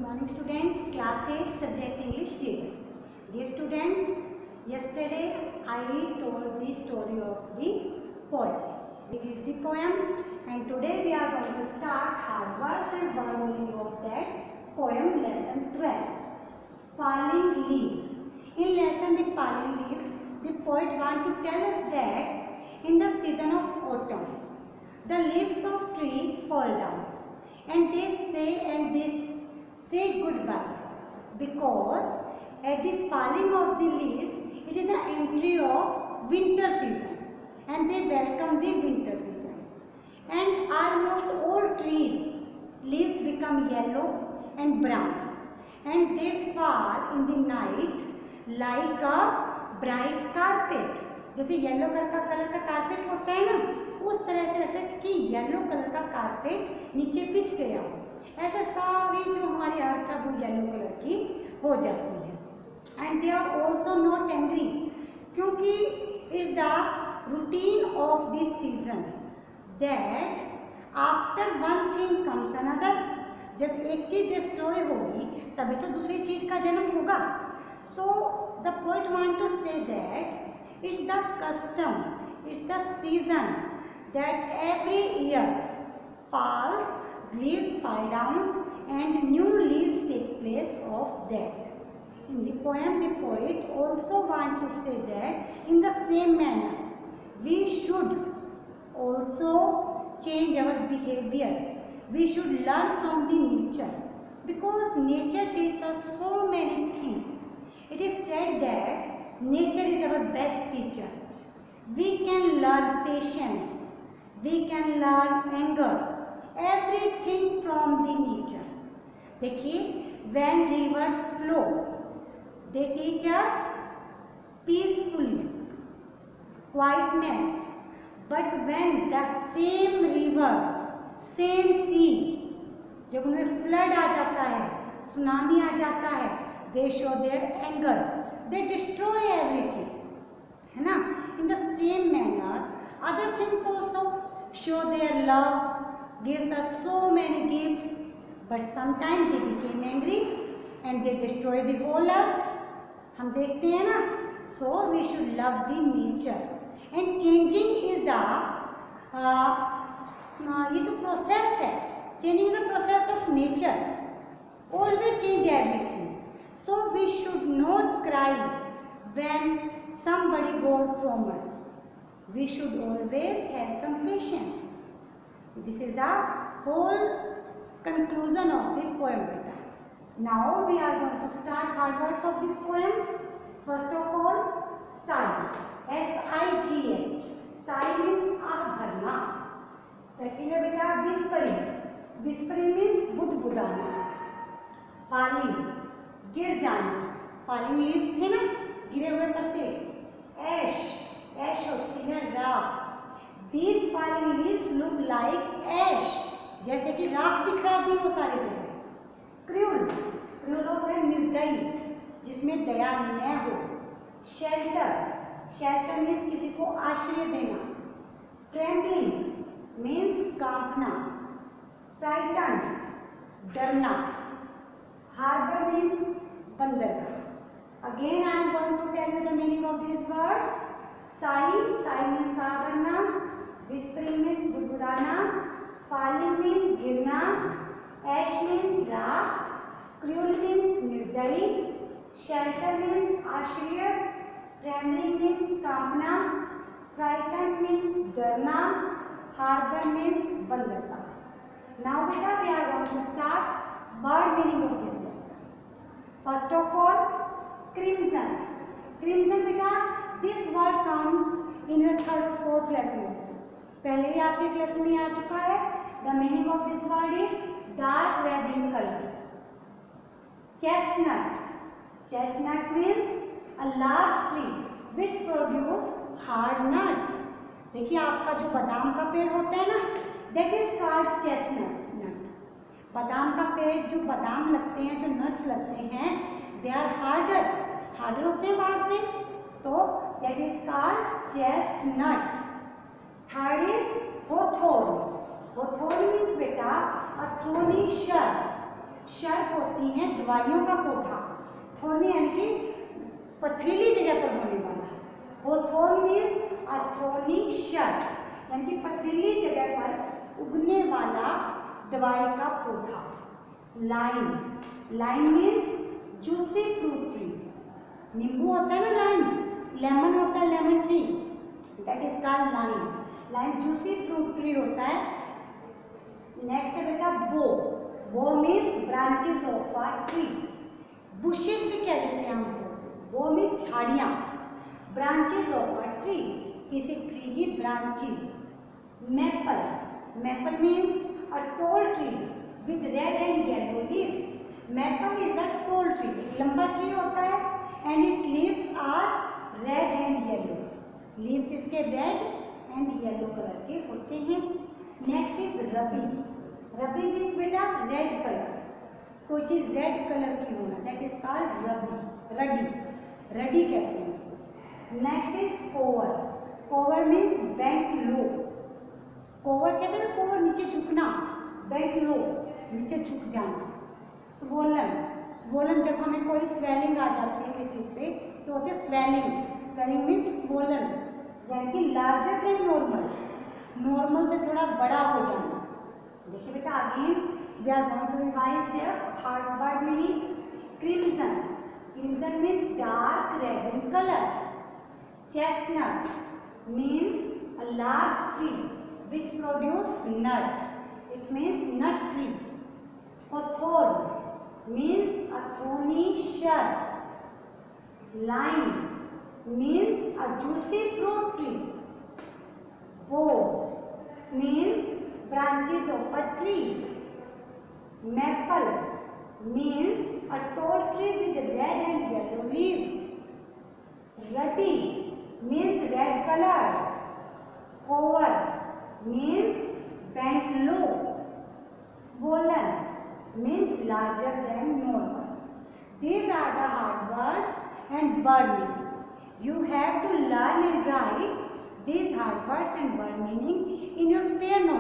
morning students, class 8 subject English reading. Dear students, yesterday I told the story of the poem. We did the poem and today we are going to start our words and word meaning of that poem, lesson 12. Falling leaves. In lesson the falling leaves, the poet wants to tell us that in the season of autumn, the leaves of tree fall down and they say goodbye, because at the falling of the leaves it is the entry of winter season and they welcome the winter season, and almost all trees leaves become yellow and brown and they fall in the night like a bright carpet. जैसे yellow colour का carpet होता है ना, उस तरह से लगता है कि येलो कलर का कारपेट नीचे बिछ गया हो। ऐसे सारी जो हमारी अर्थ है वो येलो कलर की हो जाती है। And they are also not angry, क्योंकि it's the routine of this season that after one thing comes another. जब एक चीज डिस्ट्रॉय होगी तभी तो दूसरी चीज का जन्म होगा। So the poet want to say that it's the custom, it's the season that every year falls, leaves fall down and new leaves take place of that. In the poem, the poet also want to say that in the same manner, we should also change our behavior. We should learn from the nature, because nature teaches us so many things. It is said that nature is our best teacher. We can learn patience, we can learn anger, everything from the nature. देखिए, when rivers flow, they teach us peacefully, quietness. But when the same rivers, same sea, जब उनमें flood आ जाता है, tsunami आ जाता है, they show their anger. They destroy everything, है ना? In the same manner, other things also show their love, gives us so many gifts, but sometimes they became angry and they destroy the whole earth. हम देखते हैं ना? So we should love the nature, and changing is the ये तो process है. Changing is the process of nature. Always change everything. So we should not cry when somebody goes from us. We should always have some patience. This is the whole conclusion of the poem. Now we are going to start hard words of this poem. First of all, sigh. S-I-G-H. Sigh means आह भरना. Second है बेटा whispering. Whispering means बुदबुदाना. Falling. गिर जाना. Falling leaves थे ना, गिरे हुए पत्ते. ऐश, ऐश होती है राख. These falling leaves look like ash, जैसे कि राख बिखरा दी वो सारे जगह. क्रूल, क्रूल होता है निर्दयी, जिसमें दया न हो. शेल्टर, शेल्टर मीन्स किसी को आश्रय देना. ट्रेम्बलिंग मीन्स कांपना. फ्राइटन, डरना. हार्बर मीन्स बंदरगाह. Again I am going to tell you the meaning of these words. Sigh, sigh means साह भरना. Whispering means बुदबुदाना. Falling means गिरना. Ash means राख. Cruel means निर्दयी. Shelter means आश्रय. Trembling means कांपना. Frightened means डरना. Harbor means बंदरगाह. Now beta we are going to start word meaning of this. First of all, crimson. Crimson बेटा, this word comes in your third or fourth lesson also. पहले ही आपके class में आ चुका है. The meaning of this word is dark red in color. Chestnut. Chestnut means a large tree which produce hard nuts. देखिए आपका जो बादाम का पेड़ होता है ना, that is called chestnut. बादाम का पेड़, जो बादाम लगते हैं, जो नट्स लगते हैं, दे आर हार्डर, हार्डर होते हैं बाहर से, तो that is called chestnut. Third is hawthorn. Hawthorn means बेटा अ थ्रोनी शर्ट. शर्क होती हैं दवाइयों का पौधा। थोर्नी यानी कि पथरीली जगह पर होने वाला। होथोर्न मीन्स अ थोर्नी शर्क यानी कि पथरीली जगह पर उगने वाला दवाई का पौधा। Lime, lime means juicy fruit tree. नींबू होता है ना लाइम, लेमन होता है lemon tree, that is called lime. Lime juicy fruit tree होता है। नेक्स्ट है बेटा bough. Bough means branches of a tree. Bushes भी कह देते हैं हमको। बो मीन्स झाड़ियाँ, ब्रांचेस ऑफ अ ट्री, किसी ट्री की branches. Maple, maple means a tall tree with red and yellow leaves. Maple is a tall tree, एक लंबा ट्री होता है and its leaves are red and yellow. Leaves इसके red and yellow colour के होते हैं। Next is ruby. Ruby means बेटा red colour, कोई चीज रेड कलर की होना, that is called ruby, ruddy, ruddy कहते हैं उसको। Next is cower. Cower means bent low. Cower कहते हैं ना, कोवर नीचे झुकना, बेंट लो नीचे झुक जाना। स्वोलन, स्वोलन जब हमें कोई स्वेलिंग आ जाती है किसी चीज पे तो होते हैं स्वेलिंग। स्वेलिंग मीन्स स्वोलन यानी कि लार्जर देन नॉर्मल, नॉर्मल से थोड़ा बड़ा हो जाना। देखिए बेटा again we are going to revise their hard word meaning. Crimson, crimson means dark red in colour. Chestnut means a large tree which produce nut, it means nut tree. Hawthorn means a thorny shrub. Lime means a juicy fruit tree. Boughs means branches of a tree. Maple means a tall tree with red and yellow leaves. Ruddy means red color. Cover means bent low. Swollen means larger than normal. These are the hard words and word meaning. You have to learn and write these hard words and word meaning in your fair